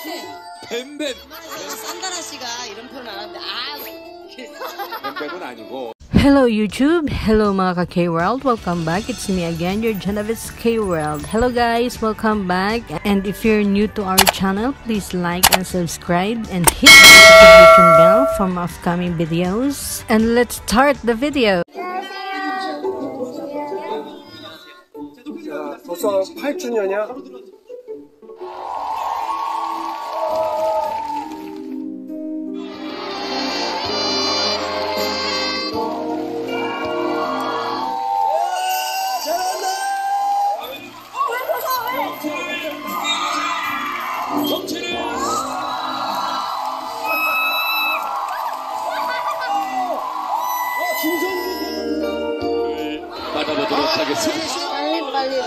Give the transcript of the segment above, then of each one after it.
뱀뱀. 산다라 씨가 이런 표현 안 하는데 뱀뱀은 아니고. Hello YouTube, hello mga ka-K-World, welcome back. It's me again, your Genevieve K-World. Hello guys, welcome back. And if you're new to our channel, please like and subscribe and hit the notification bell for more upcoming videos. And let's start the video. 야, 벌써 8주년이야? 정체를 받아보도록 하겠습니다. 빨리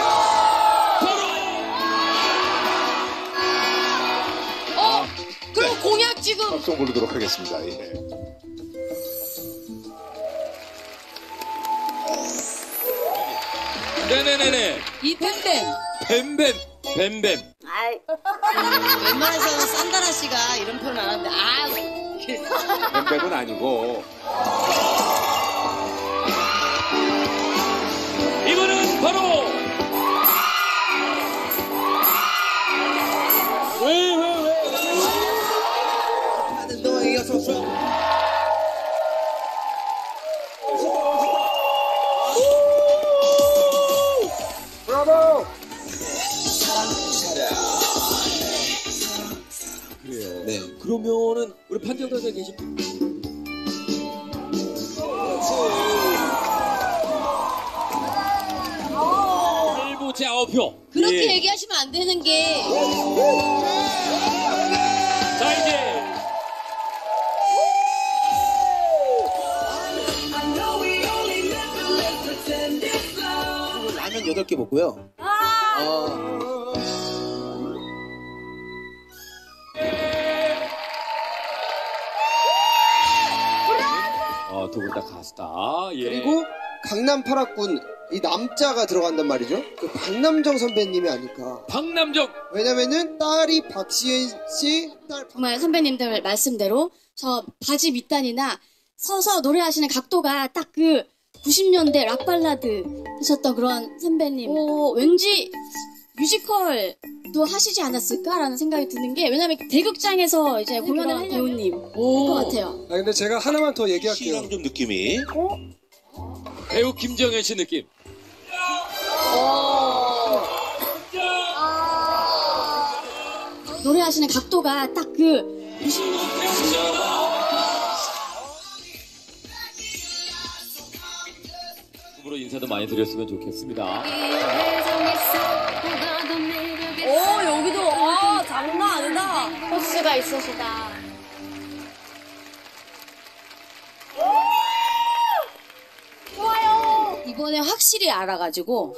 그럼 공약 지금 합성 부르도록 하겠습니다. 예. 네네네네. 이 뱀뱀 뱀뱀. 웬만해서는 산다라 씨가 이런 표현 안 하는데 뱀뱀은 아니고. 이거는 바로 너 이겼었어? 브라보! 그래요. 네, 그러면은 우리 판정단에 계신 일부 제 9표. 그렇게 예. 얘기하시면 안 되는 게 자 이제 라면 8개 먹고요. 두 분 다 가수다. 예. 그리고 강남 8학군 이 남자가 들어간단 말이죠. 그 박남정 선배님이 아닐까. 박남정. 왜냐면은 딸이 박시은 씨, 딸 정말 선배님들 말씀대로 저 바지 밑단이나 서서 노래하시는 각도가 딱 그 90년대 락발라드 하셨던 그런 선배님. 왠지 뮤지컬도 하시지 않았을까라는 생각이 드는 게 왜냐면 대극장에서 이제 공연을 한 배우님 것 같아요. 아, 근데 제가 하나만 더 얘기할게요. 시랑 좀 느낌이. 배우 김정현 씨 느낌. 노래하시는 각도가 딱 그 으로 인사도 많이 드렸으면 좋겠습니다. 여기도 장난 아니다. 포스가 있으시다. 이번에 확실히 알아가지고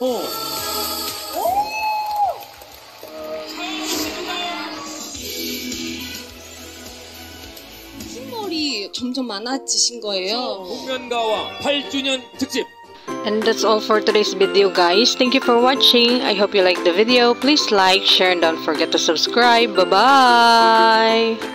흉물이 점점 많아지신 거예요. 복면가왕 8주년 특집. And that's all for today's video guys. Thank you for watching. I hope you liked the video. Please like, share, and don't forget to subscribe. Bye-bye!